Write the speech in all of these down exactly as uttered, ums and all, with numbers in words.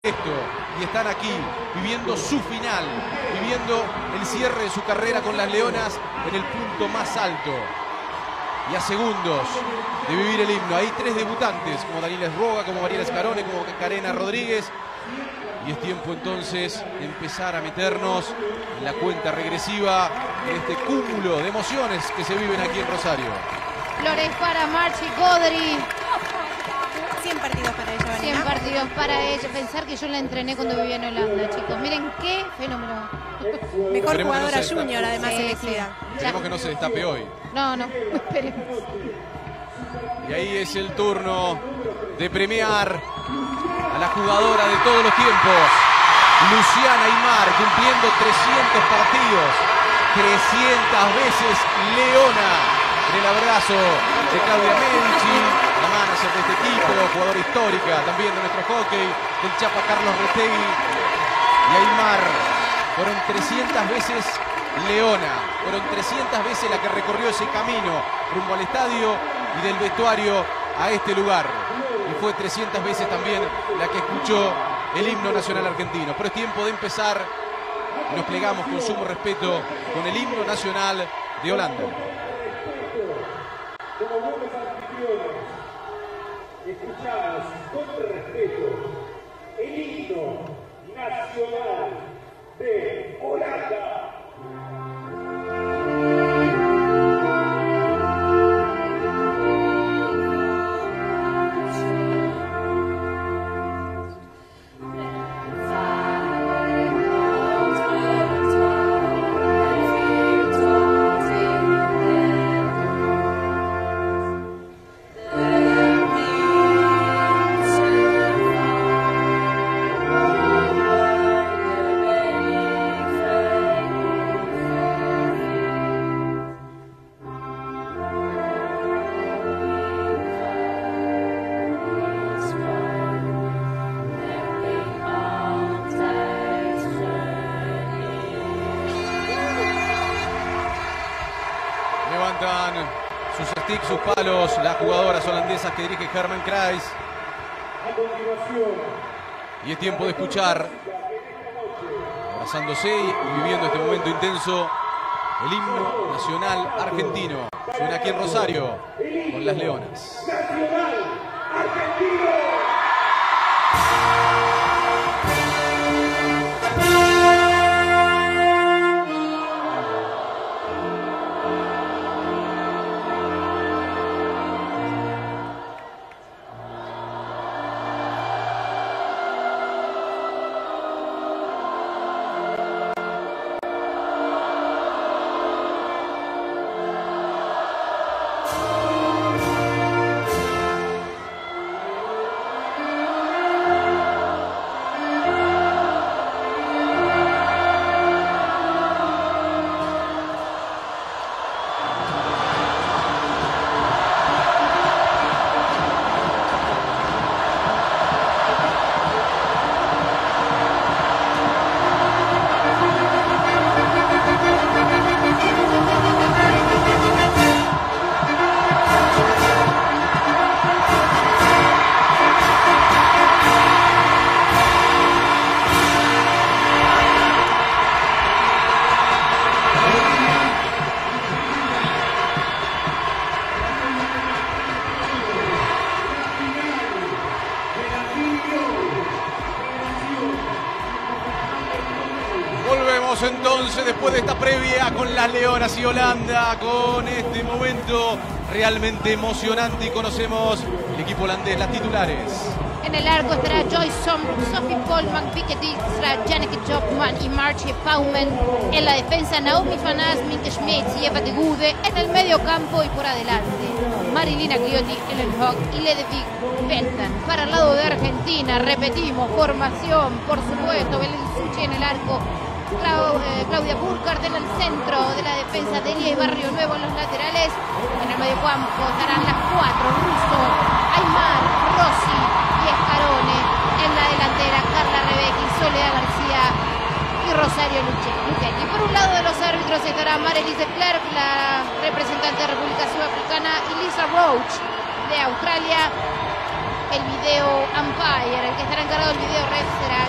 esto y están aquí viviendo su final, viviendo el cierre de su carrera con las Leonas en el punto más alto. Y a segundos de vivir el himno. Hay tres debutantes, como Daniela Esroga, como Mariela Scarone, como Karena Rodríguez. Y es tiempo entonces de empezar a meternos en la cuenta regresiva en este cúmulo de emociones que se viven aquí en Rosario. Flores para Marchi Godri. cien partidos para ella, Vanina. cien partidos para ella. Pensar que yo la entrené cuando vivía en Holanda, chicos. Miren qué fenómeno. Mejor Esperemos jugadora que no junior, además, Sí, elegida. sí. Esperemos que no se destape hoy. No, no, esperemos. Y ahí es el turno de premiar a la jugadora de todos los tiempos, Luciana Aymar, cumpliendo trescientos partidos, trescientas veces Leona, en el abrazo de Claudia Medici, la manager de este equipo, jugadora histórica también de nuestro hockey, del Chapa Carlos Retegui. Y Aymar, fueron trescientas veces Leona, fueron trescientas veces la que recorrió ese camino rumbo al estadio y del vestuario a este lugar. Y fue trescientas veces también la que escuchó el himno nacional argentino. Pero es tiempo de empezar y nos plegamos con sumo respeto con el himno nacional de Holanda. Como buenos anfitriones, escuchamos con respeto el himno nacional de Holanda. Levantan sus sticks, sus palos, las jugadoras holandesas que dirige Herman Kreis. Y es tiempo de escuchar, abrazándose y viviendo este momento intenso, el himno nacional argentino. Suena aquí en Rosario con las Leonas. Nacional Argentino. Volvemos entonces después de esta previa con las Leonas y Holanda, con este momento realmente emocionante, y conocemos el equipo holandés, las titulares. En el arco estará Joyce Sombrook, Sophie Polman, Vicky Dijkstra, Janneke Jopman y Marchie Paumen. En la defensa, Naomi van As, Minke Schmitz y Eva de Gude. En el medio campo y por adelante, Marilina Gliotti, Ellen Hock y Ledevik Benton. Para el lado de Argentina, repetimos, formación, por supuesto, Belén Suchi en el arco, Clau, eh, Claudia Burkhardt en el centro de la defensa, Delia y Barrio Nuevo en los laterales. En el medio campo estarán las cuatro, Russo, Aymar, Rossi y Scarone. En la delantera, Carla Rebecki, Soledad García y Rosario Luchetti. Por un lado de los árbitros estará Marie-Lise Clerc, la representante de República Sudafricana, y Lisa Roach de Australia. El video umpire, el que estará encargado del video ref será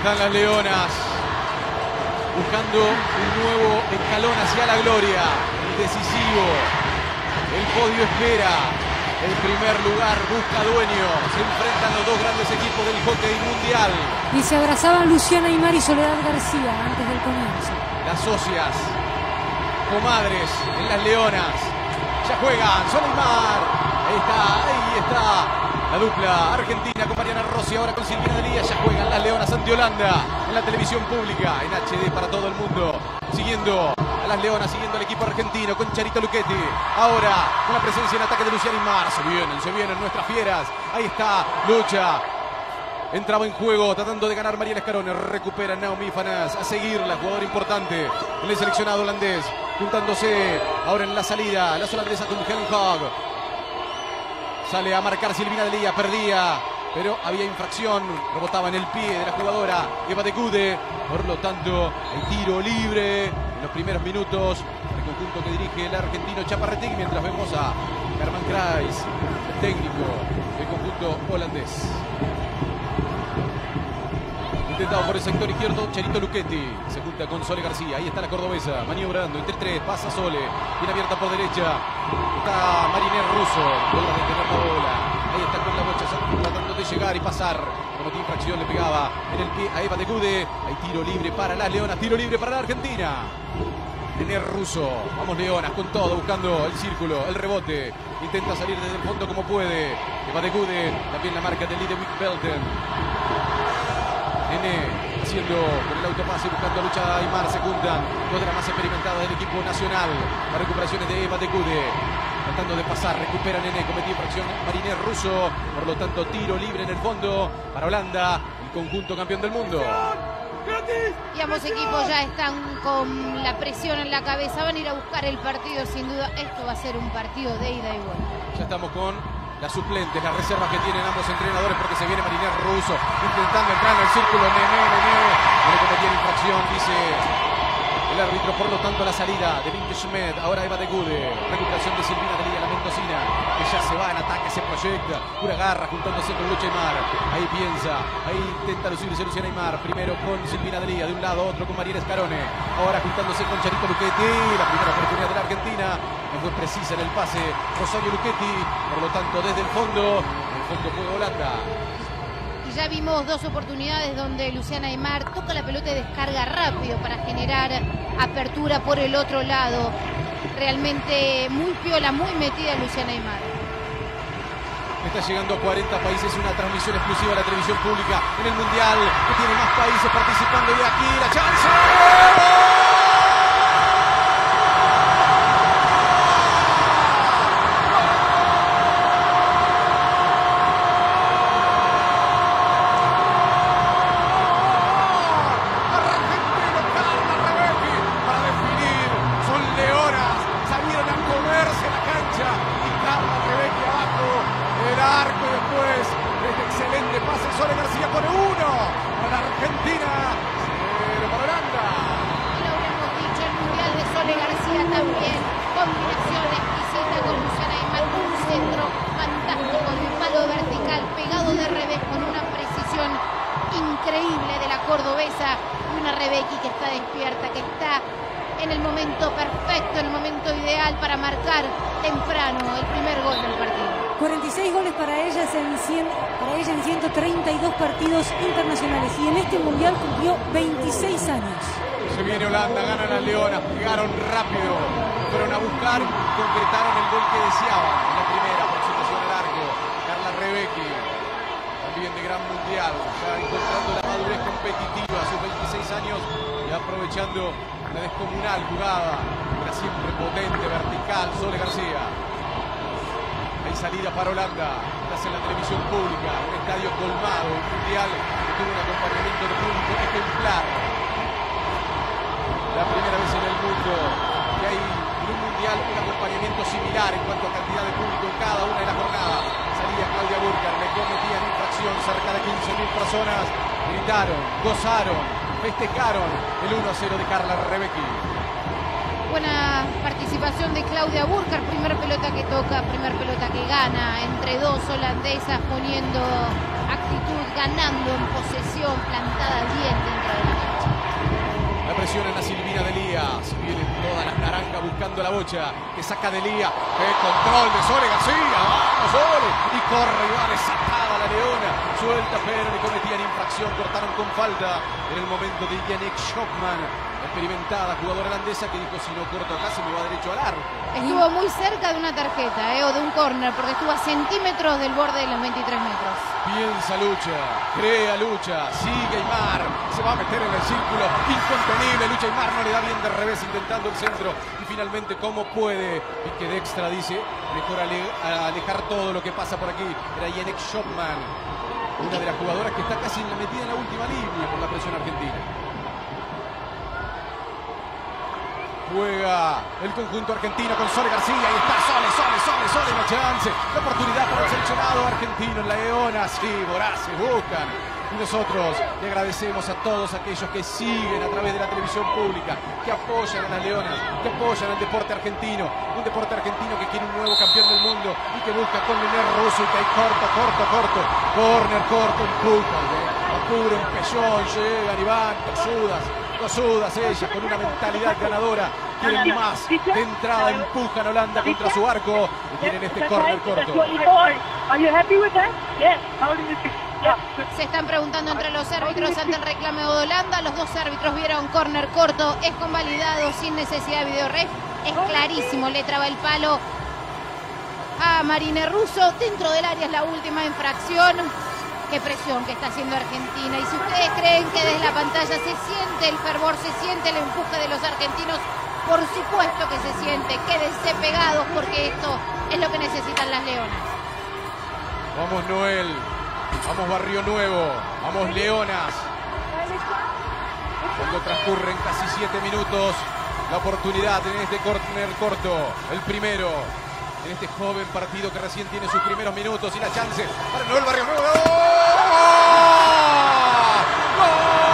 están las leonas buscando un nuevo escalón hacia la gloria. El decisivo. El podio espera. El primer lugar busca dueño. Se enfrentan los dos grandes equipos del hockey mundial. Y se abrazaban Luciana Aymar y Soledad García antes del comienzo. Las socias, comadres en las leonas. Ya juegan. Soledad Aymar. Ahí está, ahí está. La dupla argentina con Mariana Rossi, ahora con Silvina Delía. Ya juegan las leonas ante Holanda en la televisión pública, en H D para todo el mundo. Siguiendo a las leonas, siguiendo al equipo argentino con Charito Luchetti. Ahora con la presencia en ataque de Luciana Aymar. Se vienen, se vienen nuestras fieras. Ahí está, lucha. Entraba en juego tratando de ganar Mariela Scarone. Recupera Naomi Fanás. A seguirla, jugador importante en el seleccionado holandés. Juntándose ahora en la salida las holandesas con Helen Hogg. Sale a marcar Silvina Delía, perdía, pero había infracción, rebotaba en el pie de la jugadora Eva de Gude. Por lo tanto, hay tiro libre en los primeros minutos. El conjunto que dirige el argentino Chaparretegui, mientras vemos a Herman Kreis, el técnico del conjunto holandés. Intentado por el sector izquierdo, Charito Luchetti. Se junta con Sole García. Ahí está la cordobesa, maniobrando entre tres. Pasa Sole. Bien abierta por derecha. Está Mariner Russo. Logra detener la bola. Ahí está con la bocha tratando de llegar y pasar. Como que infracción le pegaba en el pie a Eva de Gude. Hay tiro libre para las leonas. Tiro libre para la Argentina. Mariner Russo. Vamos leonas con todo. Buscando el círculo, el rebote. Intenta salir desde el fondo como puede. Eva de Gude. También la marca de Lidewig Belten. Nene haciendo con el autopase, buscando a lucha Aymar. Se juntan dos de las más experimentadas del equipo nacional. Las recuperaciones de Eva de Gude. Tratando de pasar, recupera Nene, cometió infracción Mariner Russo. Por lo tanto, tiro libre en el fondo para Holanda, el conjunto campeón del mundo. Y ambos equipos ya están con la presión en la cabeza. Van a ir a buscar el partido, sin duda. Esto va a ser un partido de ida y vuelta. Ya estamos con las suplentes, las reservas que tienen ambos entrenadores, porque se viene Mariner Russo intentando entrar en el círculo. Nene, Nene, no le cometía la infracción, dice el árbitro. Por lo tanto, la salida de Vinke Schmidt. Ahora Eva de Gude. Recuperación de Silvina Delía, la mendocina, que ya se va en ataque, se proyecta. Pura garra, juntándose con Lucha Aymar. Ahí piensa, ahí intenta lucirse Luciana Aymar. Primero con Silvina Delía, de un lado, otro con Mariela Scarone. Ahora juntándose con Charito Luchetti. La primera oportunidad de la Argentina. No fue precisa en el pase Rosario Luchetti. Por lo tanto, desde el fondo, el fondo fue Holanda. Y ya vimos dos oportunidades donde Luciana Aymar toca la pelota y descarga rápido para generar apertura por el otro lado. Realmente muy piola, muy metida Luciana Aymar. Está llegando a cuarenta países, una transmisión exclusiva de la televisión pública en el Mundial, que tiene más países participando. Y aquí la chance. Partidos internacionales y en este mundial cumplió veintiséis años. Se viene Holanda, ganan las leonas, pegaron rápido, fueron a buscar, concretaron el gol que deseaban en la primera aproximación al arco. Carla Rebecki, también de gran mundial, ya encontrando la madurez competitiva a sus veintiséis años y aprovechando la descomunal jugada, la siempre potente, vertical, Sole García. Hay salida para Holanda, estás en la televisión pública, un estadio colmado, un mundial que tuvo un acompañamiento de público ejemplar. La primera vez en el mundo que hay en un mundial un acompañamiento similar en cuanto a cantidad de público en cada una de las jornadas. Salía Claudia Burkar, le cometían infracción, cerca de quince mil personas gritaron, gozaron, festejaron el uno a cero de Carla Rebecki. Buena participación de Claudia Burkar, primer pelota que toca, primer pelota que gana, entre dos holandesas poniendo actitud, ganando en posesión, plantada bien dentro de la cancha. La presión en la Silvina de Elías. Vienen todas las naranjas buscando la bocha. Que saca de Elías. ¡Qué control de Sole García! ¡Vamos, Sole! Y corre y va desatada la Leona. Suelta, pero le cometían infracción. Cortaron con falta en el momento de Yannick Schockman. Experimentada jugadora holandesa que dijo: si no corto acá se me va derecho al arco. Estuvo muy cerca de una tarjeta, eh, o de un córner, porque estuvo a centímetros del borde de los veintitrés metros. Piensa lucha, crea lucha, sigue Aymar, se va a meter en el círculo, incontenible, lucha Aymar, no le da bien de revés intentando el centro y finalmente como puede, y que de extra dice, mejor ale, alejar todo lo que pasa por aquí, era Yannick Schockman, una de las jugadoras que está casi metida en la última línea por la presión argentina. Juega el conjunto argentino con Sole García. Ahí está Sole, Sole, Sole, Sole. Una chance. La oportunidad para el seleccionado argentino en la Leona. Sí, voraces buscan. Y nosotros le agradecemos a todos aquellos que siguen a través de la televisión pública, que apoyan a las Leonas, que apoyan al deporte argentino. Un deporte argentino que quiere un nuevo campeón del mundo y que busca con Leonel Russo y que hay corto, corto, corto. Corner, corto, empujan. ¿eh? Apuran, pellón, llegan y van, tosudas. Tosudas ella, con una mentalidad ganadora. Quieren más de entrada, empujan a Holanda contra su arco y tienen este córner corto. Se están preguntando entre los árbitros ante el reclamo de Holanda. Los dos árbitros vieron córner corto, es convalidado sin necesidad de video ref. Es clarísimo, le traba el palo a Marine Russo. Dentro del área es la última infracción. Qué presión que está haciendo Argentina. Y si ustedes creen que desde la pantalla se siente el fervor, se siente el empuje de los argentinos, por supuesto que se siente. Quédense pegados porque esto es lo que necesitan las Leonas. Vamos Noel, vamos Barrio Nuevo, vamos Leonas. Cuando transcurren casi siete minutos, la oportunidad en este córner corto, el primero. En este joven partido que recién tiene sus primeros minutos y la chance para Noel Barrio Nuevo. ¡Gol! ¡Gol!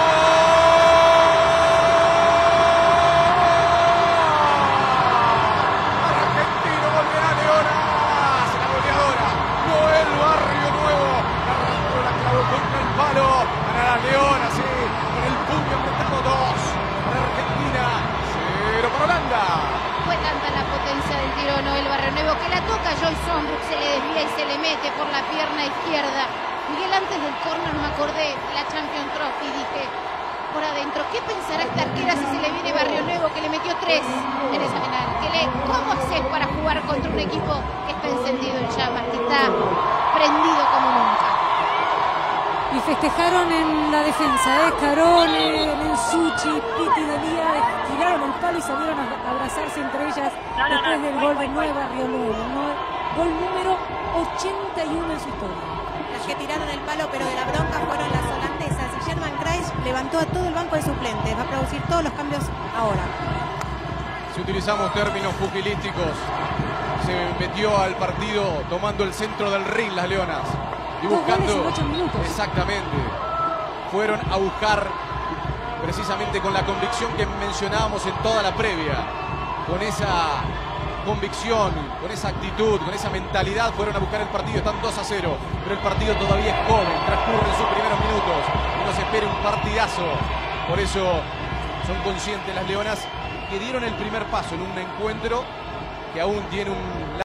Argentino volverá Leonas. La goleadora Noel Barrio Nuevo. Arrastró la clavó contra el palo. Para la Leonas, sí. Con el puño apretado dos. Para Argentina. Cero para Holanda. Fue tanta la potencia del tiro de Noel Barrio Nuevo que la toca Joyce Sonbrook, se le desvía y se le mete por la pierna izquierda. Miguel, antes del córner me acordé de la Champions Trophy y dije, por adentro, ¿qué pensará esta arquera si se le viene Barrio Nuevo que le metió tres en esa final? ¿Qué le, ¿Cómo haces para jugar contra un equipo que está encendido en llamas, que está prendido como nunca? Y festejaron en la defensa, ¿eh? Carone, Mensucci, Piti, Delía, tiraron el palo y salieron a abrazarse entre ellas después del gol de Noel Barrio Nuevo, ¿no? Gol número ochenta y uno en su historia. Las que tiraron el palo pero de la bronca fueron las holandesas y German Kreis levantó a todo el banco de suplentes. Va a producir todos los cambios ahora. Si utilizamos términos pugilísticos, se metió al partido tomando el centro del ring las Leonas. Y buscando, en ocho minutos. Exactamente, fueron a buscar precisamente con la convicción que mencionábamos en toda la previa, con esa convicción, con esa actitud, con esa mentalidad fueron a buscar el partido. Están dos a cero, pero el partido todavía es joven, transcurren sus primeros minutos y nos espera un partidazo. Por eso son conscientes las Leonas que dieron el primer paso en un encuentro que aún tiene un